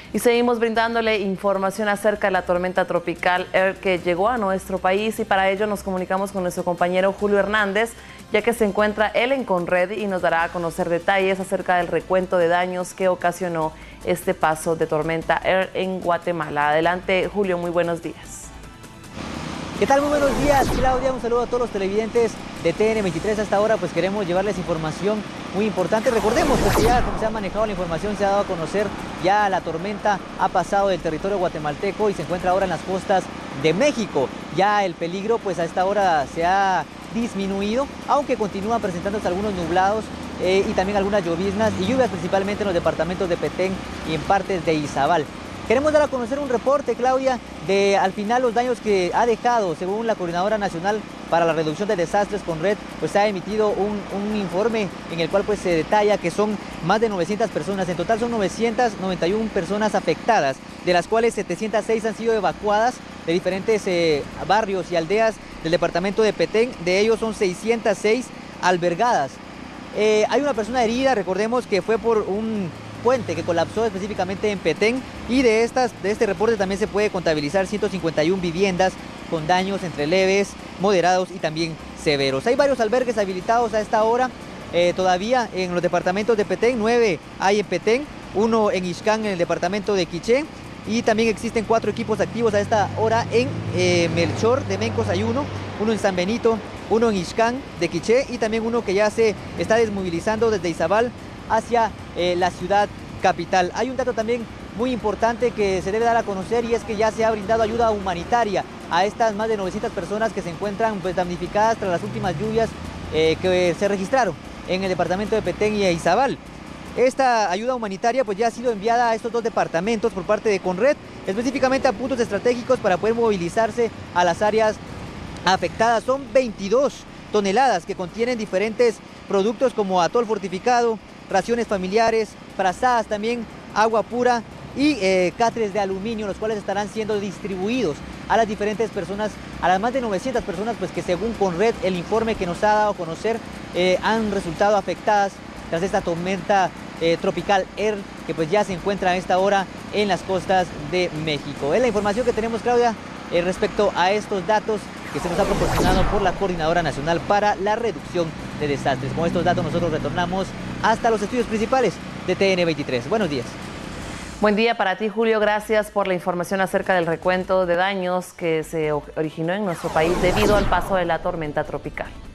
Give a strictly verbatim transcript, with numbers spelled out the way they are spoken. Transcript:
Y seguimos brindándole información acerca de la tormenta tropical Er que llegó a nuestro país, y para ello nos comunicamos con nuestro compañero Julio Hernández, ya que se encuentra él en Conred y nos dará a conocer detalles acerca del recuento de daños que ocasionó este paso de tormenta Er en Guatemala. Adelante, Julio, muy buenos días. ¿Qué tal? Muy buenos días, Claudia. Un saludo a todos los televidentes de T N veintitrés. Hasta ahora pues queremos llevarles información muy importante. Recordemos pues, que ya como se ha manejado la información, se ha dado a conocer ya la tormenta ha pasado del territorio guatemalteco y se encuentra ahora en las costas de México. Ya el peligro pues a esta hora se ha disminuido, aunque continúan presentándose algunos nublados eh, y también algunas lloviznas y lluvias principalmente en los departamentos de Petén y en partes de Izabal. Queremos dar a conocer un reporte, Claudia, de al final los daños que ha dejado, según la Coordinadora Nacional para la Reducción de Desastres, Conred, pues ha emitido un, un informe en el cual pues se detalla que son más de novecientas personas, en total son novecientas noventa y una personas afectadas, de las cuales setecientas seis han sido evacuadas de diferentes eh, barrios y aldeas del departamento de Petén, de ellos son seiscientas seis albergadas. Eh, hay una persona herida, recordemos que fue por un puente que colapsó específicamente en Petén, y de, estas, de este reporte también se puede contabilizar ciento cincuenta y una viviendas con daños entre leves, moderados y también severos. Hay varios albergues habilitados a esta hora, eh, todavía en los departamentos de Petén, nueve hay en Petén, uno en Ixcán en el departamento de Quiché, y también existen cuatro equipos activos a esta hora en eh, Melchor de Mencos, hay uno, uno en San Benito, uno en Ixcán de Quiché y también uno que ya se está desmovilizando desde Izabal hacia eh, la ciudad capital. Hay un dato también muy importante que se debe dar a conocer, y es que ya se ha brindado ayuda humanitaria a estas más de novecientas personas que se encuentran pues, damnificadas tras las últimas lluvias eh, que se registraron en el departamento de Petén y Izabal. Esta ayuda humanitaria pues, ya ha sido enviada a estos dos departamentos por parte de Conred, específicamente a puntos estratégicos para poder movilizarse a las áreas afectadas. Son veintidós toneladas que contienen diferentes productos como atol fortificado, raciones familiares, frazadas también, agua pura y eh, catres de aluminio, los cuales estarán siendo distribuidos a las diferentes personas, a las más de novecientas personas pues, que según Conred, el informe que nos ha dado a conocer, eh, han resultado afectadas tras esta tormenta eh, tropical Er, que pues ya se encuentra a esta hora en las costas de México. Es la información que tenemos, Claudia, eh, respecto a estos datos que se nos ha proporcionado por la Coordinadora Nacional para la Reducción de Desastres. Con estos datos nosotros retornamos hasta los estudios principales de T N veintitrés. Buenos días. Buen día para ti, Julio. Gracias por la información acerca del recuento de daños que se originó en nuestro país debido al paso de la tormenta tropical.